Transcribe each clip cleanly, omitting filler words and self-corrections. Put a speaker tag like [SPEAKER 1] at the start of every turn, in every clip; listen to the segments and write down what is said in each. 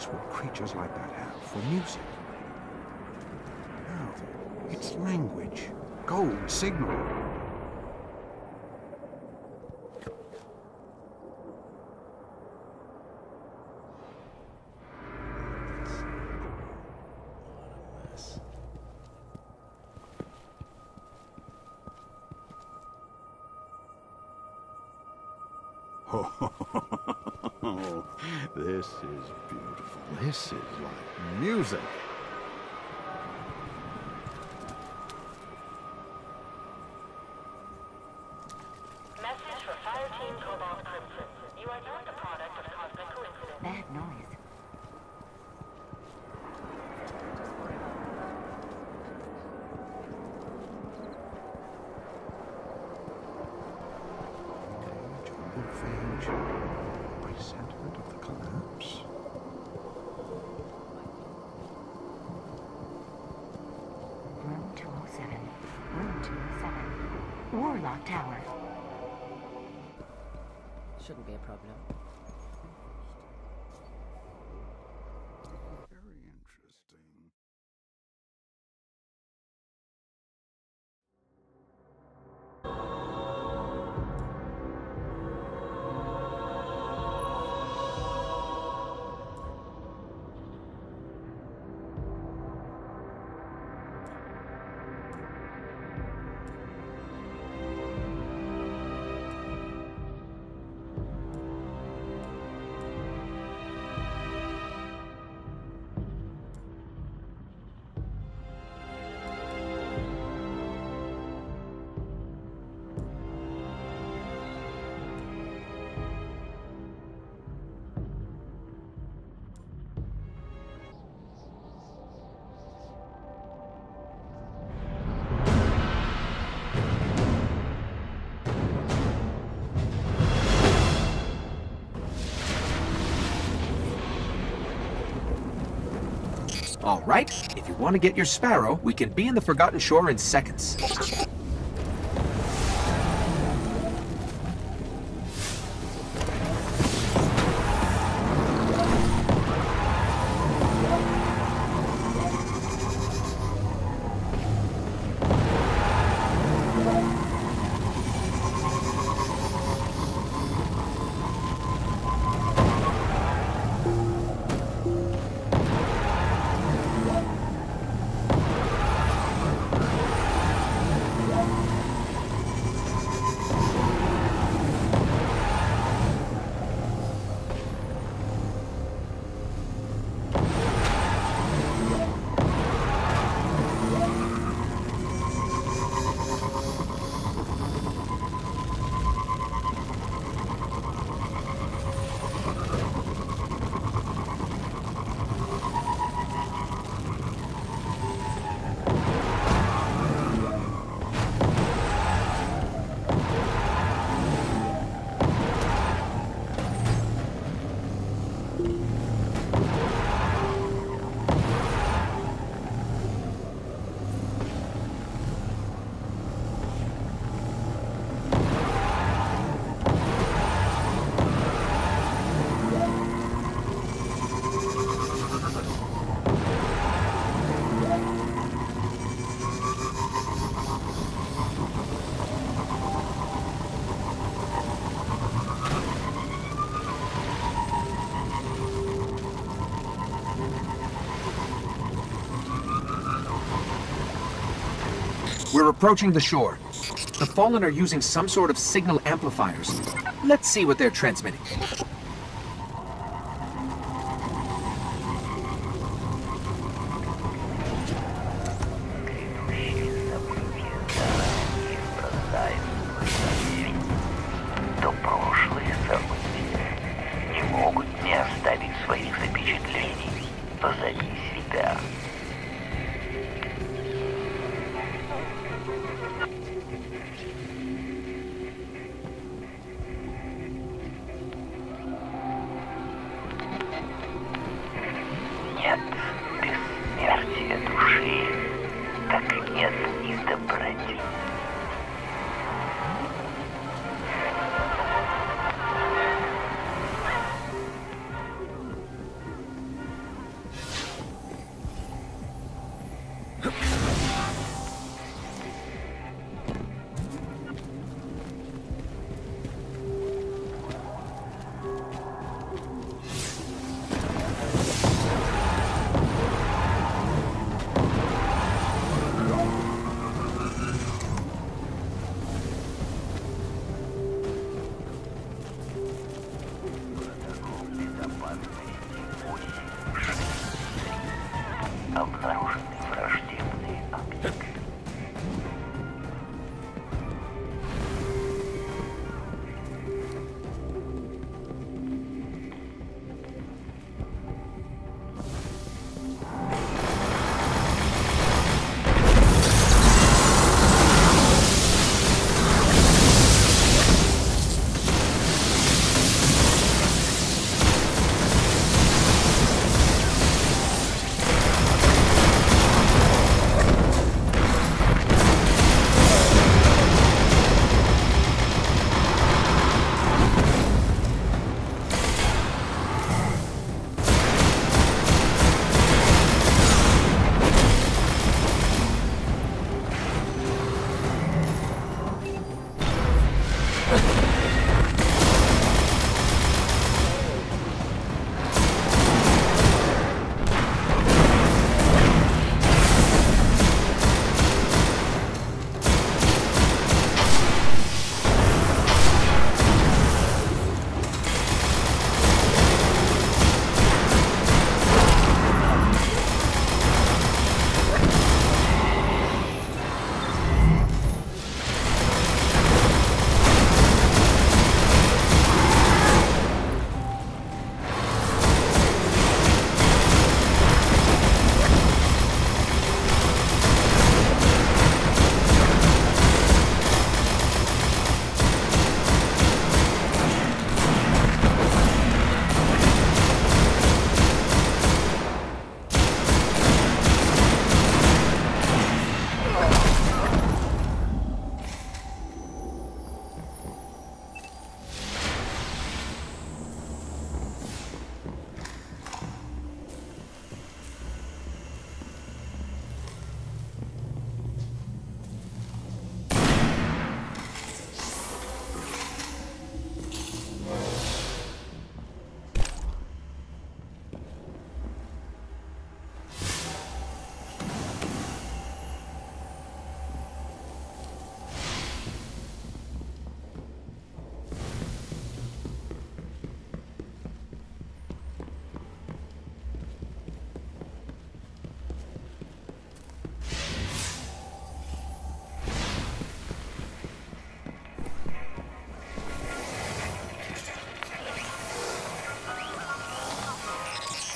[SPEAKER 1] use would creatures like that have for music? No, it's language. Code, signal.
[SPEAKER 2] Oh, this is beautiful. This is like music.
[SPEAKER 3] Message for Fire Team Cobalt Crimson. You are not the product of cosmic coincidence.
[SPEAKER 4] Bad noise.
[SPEAKER 1] Phage. Presentiment of the collapse.
[SPEAKER 4] Room 207. Room 207. Warlock Tower.
[SPEAKER 5] Shouldn't be a problem.
[SPEAKER 1] Very interesting.
[SPEAKER 6] All right, if you want to get your Sparrow, we can be in the Forgotten Shore in seconds. We're approaching the shore. The Fallen are using some sort of signal amplifiers. Let's see what they're transmitting.
[SPEAKER 7] То прошлые события не могут не оставить своих запечатлений позади себя.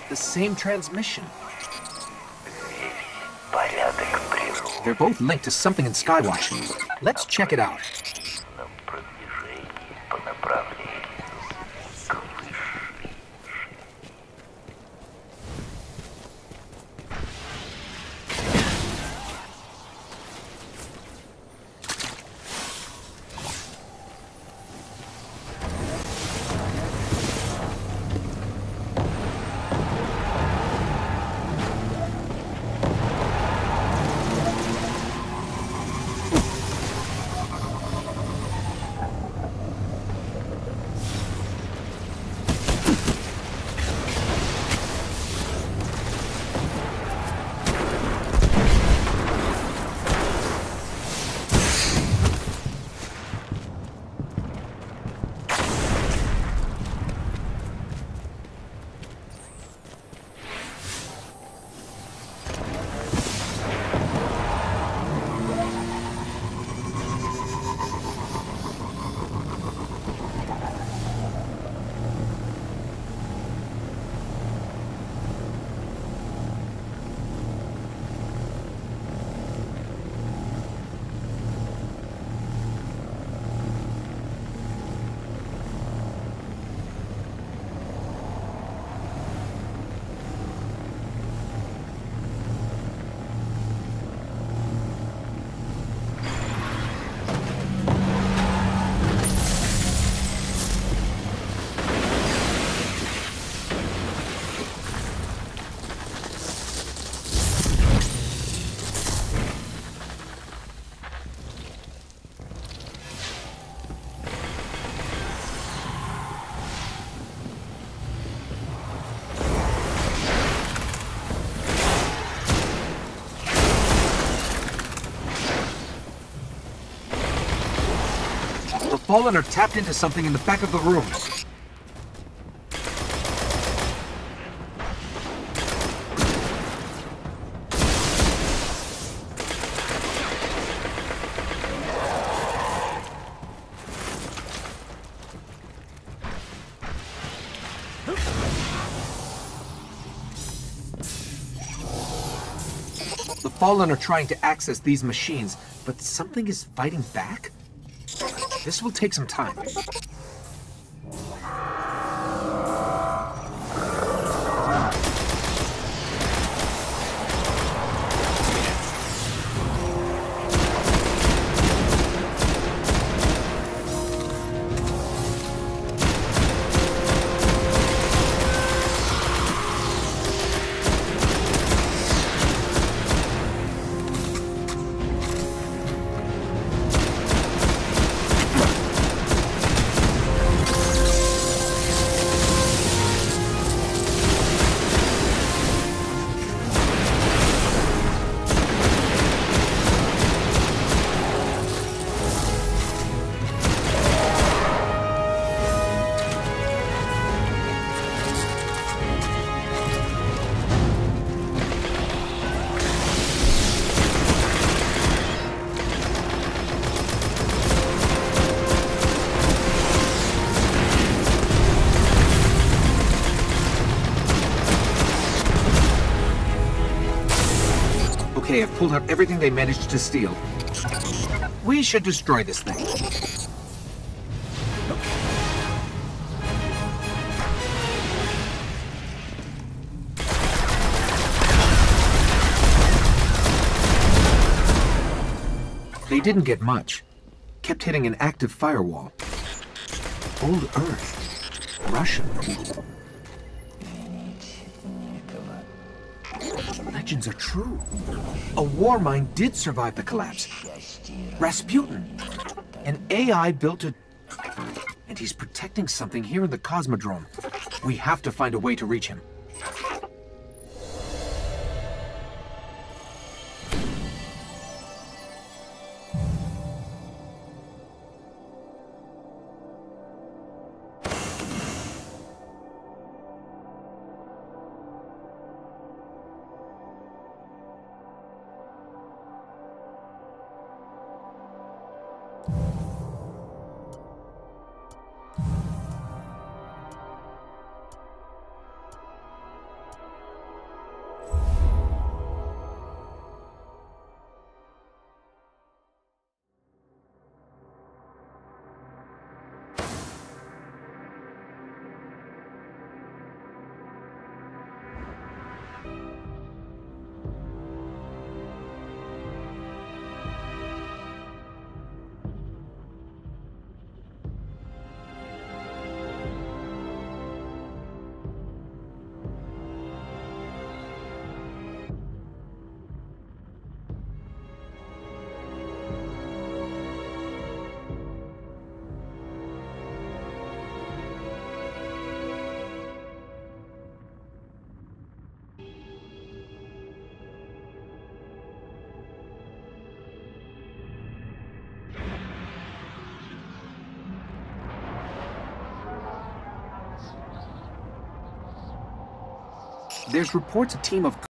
[SPEAKER 6] The same transmission.
[SPEAKER 7] Весь порядок природы
[SPEAKER 6] They're both linked to something in Skywatch. Let's check it out.
[SPEAKER 7] на продвижении по направлению к высшей.
[SPEAKER 6] The Fallen are tapped into something in the back of the room. The Fallen are trying to access these machines, but something is fighting back? This will take some time. Okay, I've pulled out everything they managed to steal. We should destroy this thing. They didn't get much. Kept hitting an active firewall. Old Earth. Russian. Legends are true. A war mine did survive the collapse. Rasputin. An AI built a... And he's protecting something here in the Cosmodrome. We have to find a way to reach him. There's reports a team of